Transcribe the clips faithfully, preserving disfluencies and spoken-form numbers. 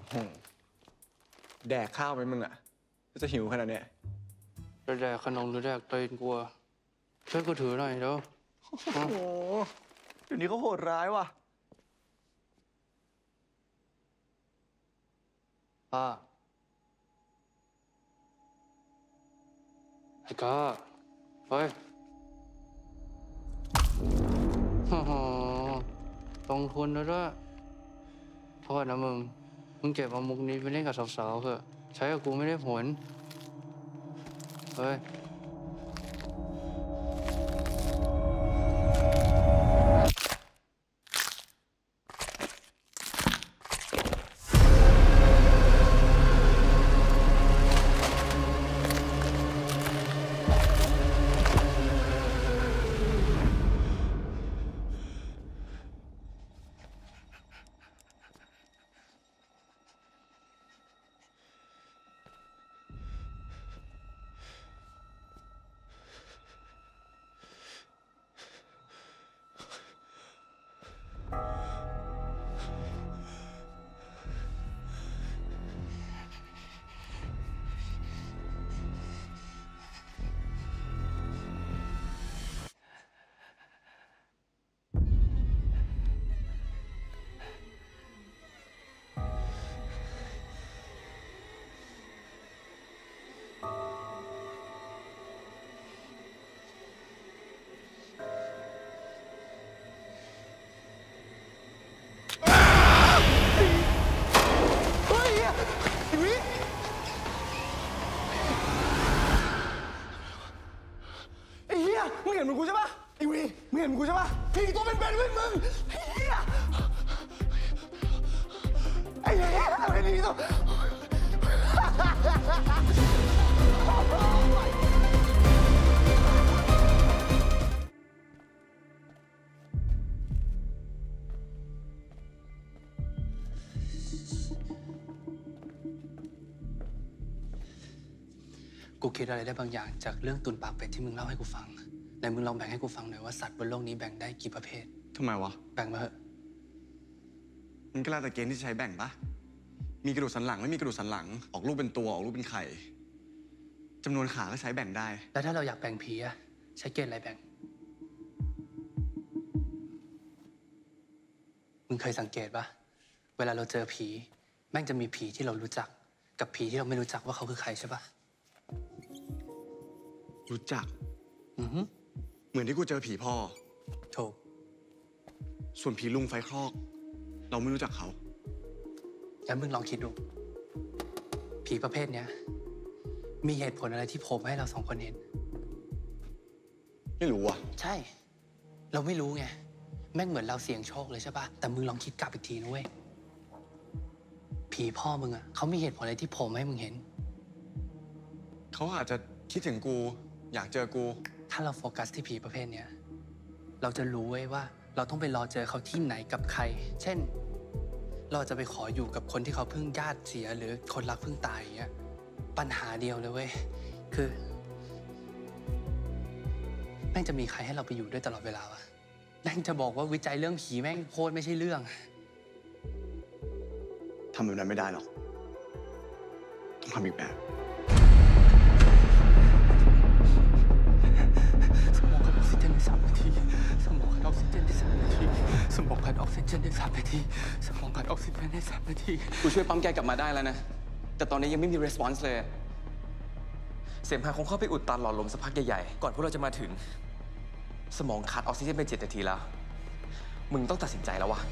แดกข้าวไหมมึงอ่ะจะหิวขนาดเนี้ยจะแดกขนมหรือแดกตีนกูช่วยกูถือหน่อยเดี๋ยวโอ้โหเดี๋ยวนี้เขาโหดร้ายว่ะป้าไอ้ก้าเฮ้ยลงทุนแล้วด้วยโทษนะมึง มึงเก็บเอามุกนี้ไปเล่นกับสาวๆเถอะใช้กับกูไม่ได้ผล เฮ้ยมึงเห็นมึงกูใช่ปะไอ้วีมึงเห็นมึงกูใช่ปะผีตัวเป็นๆเว้ยมึงไอ้เหี้ยไอ้เหี้ยไอ้ผีตัวกูคิดอะไรได้บางอย่างจากเรื่องตุนปากเป็ดที่มึงเล่าให้กูฟังไหนมึงลองแบ่งให้กูฟังหน่อยว่าสัตว์บนโลกนี้แบ่งได้กี่ประเภททำไมวะแบ่งมาเถอะมันก็แล้วแต่เกณฑ์ที่ใช้แบ่งปะมีกระดูกสันหลังไม่มีกระดูกสันหลังออกลูกเป็นตัวออกลูกเป็นไข่จำนวนขาก็ใช้แบ่งได้แล้วถ้าเราอยากแบ่งผีอะใช้เกณฑ์อะไรแบ่งมึงเคยสังเกตปะเวลาเราเจอผีแม่งจะมีผีที่เรารู้จักกับผีที่เราไม่รู้จักว่าเขาคือใครใช่ปะรู้จักอือฮึเหมือนที่กูเจอผีพ่อถูกส่วนผีลุงไฟคลอกเราไม่รู้จักเขาแล้วมึงลองคิดดูผีประเภทเนี้ยมีเหตุผลอะไรที่โผล่มาให้เราสองคนเห็นไม่รู้อ่ะใช่เราไม่รู้ไงแม่งเหมือนเราเสี่ยงโชคเลยใช่ปะแต่มึงลองคิดกลับอีกทีนะเว้ยผีพ่อมึงอ่ะเขามีเหตุผลอะไรที่โผล่มาให้มึงเห็นเขาอาจจะคิดถึงกูอยากเจอกูถ้าเราโฟกัสที่ผีประเภทเนี้ยเราจะรู้ไว้ว่าเราต้องไปรอเจอเขาที่ไหนกับใครเช่นเราจะไปขออยู่กับคนที่เขาเพิ่งญาติเสียหรือคนรักเพิ่งตายอย่างเงี้ยปัญหาเดียวเลยเว้ยคือแม่งจะมีใครให้เราไปอยู่ด้วยตลอดเวลาวะแม่งจะบอกว่าวิจัยเรื่องผีแม่งโคตรไม่ใช่เรื่องทำแบบนั้นไม่ได้หรอกต้องทำอีกแบบสมองขาดออกซิเจนในสามนาทีสมองขาดออกซิเจนในสามนาทีสมองขาดออกซิเจนในสามนาทีสมองขาดออกซิเจนในสามนาทีกูช่วยปั๊มแกกลับมาได้แล้วนะแต่ตอนนี้ยังไม่มีรีสปอนส์เลยเสมหะคงเข้าไปอุดตันหลอดลมสักพักใหญ่ๆก่อนพวกเราจะมาถึงสมองขาดออกซิเจนไปเจ็ดนาทีแล้วมึงต้องตัดสินใจแล้ววะ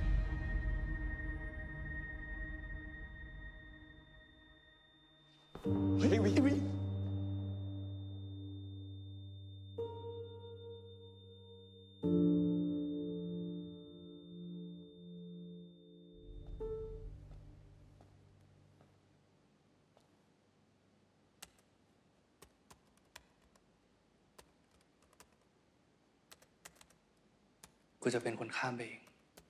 เฮ้ยวิวิกูจะเป็นคนข้ามไปเอง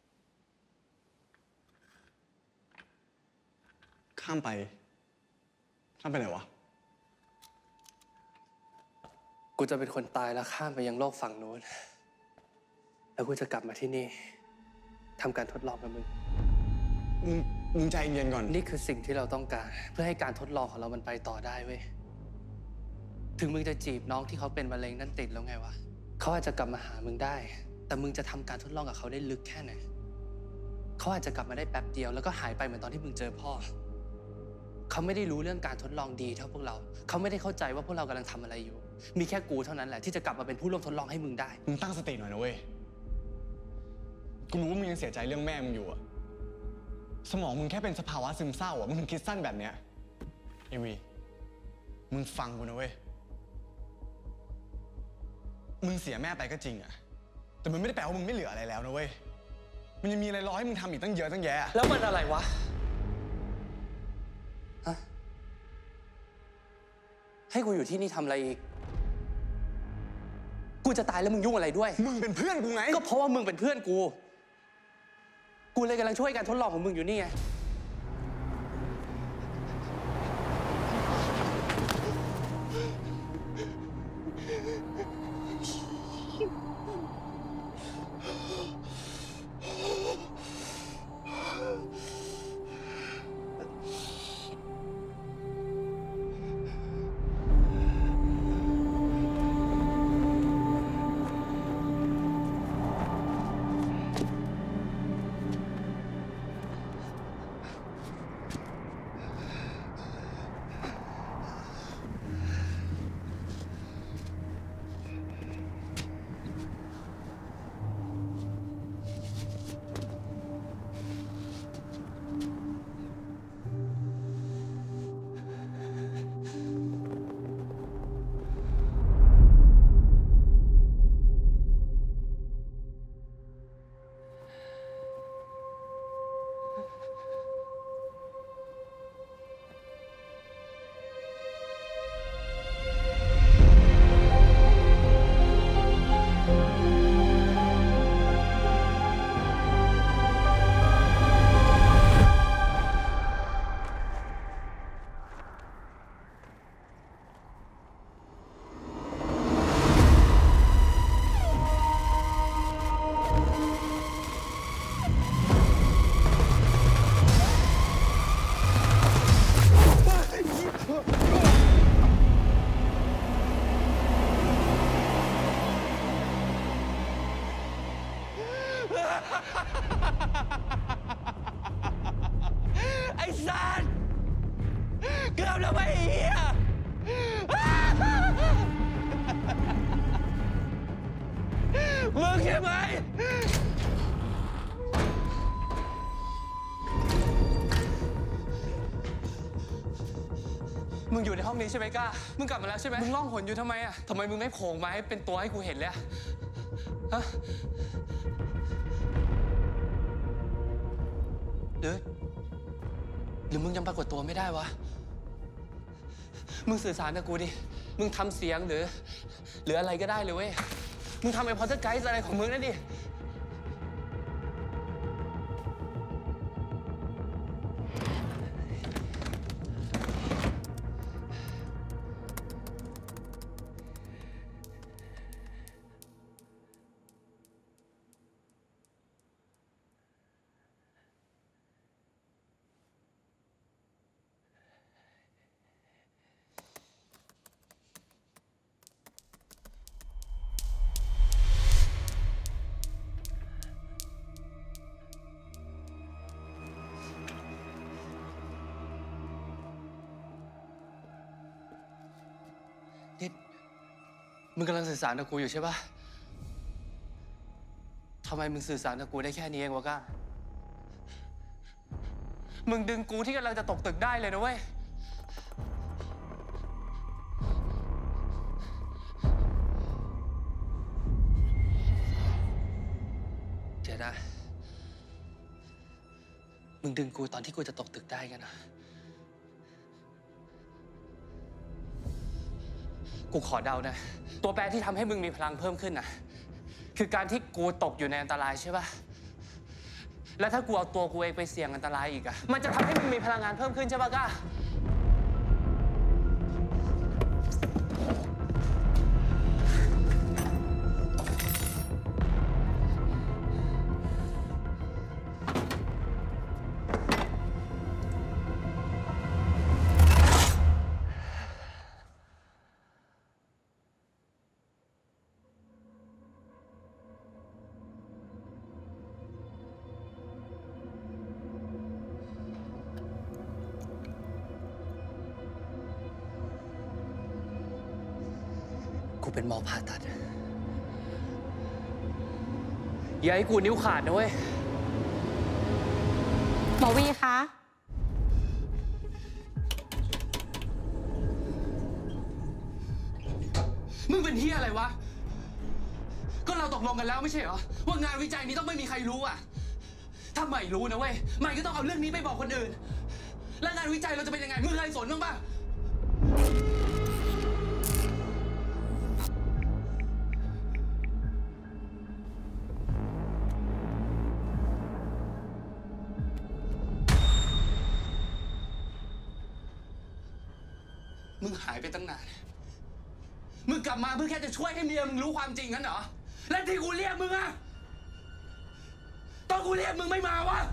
ข้ามไปข้ามไปไหนวะกูจะเป็นคนตายแล้วข้ามไปยังโลกฝั่งโน้นแล้วกูจะกลับมาที่นี่ทำการทดลองกับมึงมึงมึงใจเย็นก่อนนี่คือสิ่งที่เราต้องการเพื่อให้การทดลองของเรามันไปต่อได้เว้ยถึงมึงจะจีบน้องที่เขาเป็นมะเร็งนั่นติดแล้วไงวะเขาอาจจะกลับมาหามึงได้แต่มึงจะทำการทดลองกับเขาได้ลึกแค่ไหนเขาอาจจะกลับมาได้แป๊บเดียวแล้วก็หายไปเหมือนตอนที่มึงเจอพ่อเขาไม่ได้รู้เรื่องการทดลองดีเท่าพวกเราเขาไม่ได้เข้าใจว่าพวกเรากำลังทำอะไรอยู่มีแค่กูเท่านั้นแหละที่จะกลับมาเป็นผู้ร่วมทดลองให้มึงได้มึงตั้งสติหน่อยนะเว้ยกูรู้ว่ามึงยังเสียใจเรื่องแม่มึงอยู่อะสมองมึงแค่เป็นสภาวะซึมเศร้าอะมึงถึงคิดสั้นแบบเนี้ยเอวีมึงฟังกูนะเว้ยมึงเสียแม่ไปก็จริงอะแต่มันไม่ได้แปลว่ามึงไม่เหลืออะไรแล้วนะเว้ยมันยังมีอะไรรอให้มึงทำอีกตั้งเยอะตั้งแยะแล้วมันอะไรวะฮะให้กูอยู่ที่นี่ทำอะไรอีกกูจะตายแล้วมึงยุ่งอะไรด้วยมึงเป็นเพื่อนกูไงก็เพราะว่ามึงเป็นเพื่อนกูกูเลยกำลังช่วยการทดลองของมึงอยู่นี่ไงไอ้สัตว์เกือบแล้วไอ้เหี้ยมึงใช่ไหมมึงอยู่ในห้องนี้ใช่ไหมก้ามึงกลับมาแล้วใช่ไหมมึงล่องหนอยู่ทำไมอะทำไมมึงไม่โผล่มาให้เป็นตัวให้กูเห็นเลยอะฮะหรือหรือมึงยังปรากฏตัวไม่ได้วะมึงสื่อสารกับกูดิมึงทำเสียงหรือหรืออะไรก็ได้เลยเว้ยมึงทำไอ้พอเทอร์ไกด์อะไรของมึงนั่นดินี่มึงกำลังสื่อสารกับกูอยู่ใช่ปะทำไมมึงสื่อสารกับกูได้แค่นี้เองวะก้ามึงดึงกูที่กำลังจะตกตึกได้เลยนะเว้ยเจ๊ได้มึงดึงกูตอนที่กูจะตกตึกได้กันนะกูขอเดานะตัวแปรที่ทำให้มึงมีพลังเพิ่มขึ้นนะคือการที่กูตกอยู่ในอันตรายใช่ป่ะแล้วถ้ากูเอาตัวกูเองไปเสี่ยงอันตรายอีกอะมันจะทำให้มึงมีพลังงานเพิ่มขึ้นใช่ป่ะก้ากูเป็นหมอผ่าตัดอย่าให้กูนิ้วขาดนะเว้ยหมอวีคะมึงเป็นเฮียอะไรวะ ก็เราตกลงกันแล้วไม่ใช่เหรอ ว่างานวิจัยนี้ต้องไม่มีใครรู้อ่ะ ถ้าไม่รู้นะเว้ยไม่ก็ต้องเอาเรื่องนี้ไปบอกคนอื่น แล้วงานวิจัยเราจะเป็นยังไง มึงเคยสนบ้างปะมึงหายไปตั้งนาน มึงกลับมาเพื่อแค่จะช่วยให้เมียมึงรู้ความจริงงั้นเหรอ และที่กูเรียกมึงอะตอนกูเรียกมึงไม่มาวะ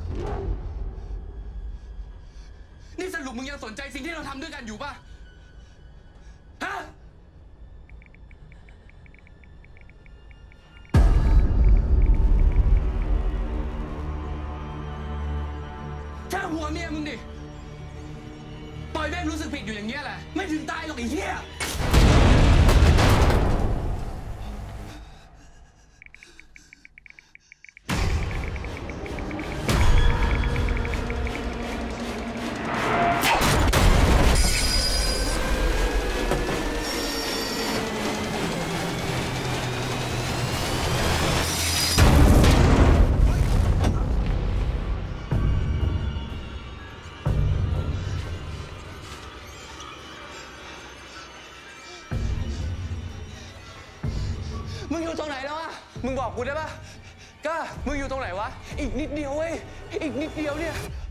นี่สรุปมึงยังสนใจสิ่งที่เราทำด้วยกันอยู่ปะฮะแค่หัวเมียมึงดิ ปล่อยแม่งรู้สึกผิดอยู่อย่างเงี้ยแหละ ไม่ถึงตายหรอกไอ้เหี้ย มึงอยู่ตรงไหนแล้วอะมึงบอกกูได้ปะก้ามึงอยู่ตรงไหนวะ อีกนิดเดียวเว้ย อีกนิดเดียวเนี่ย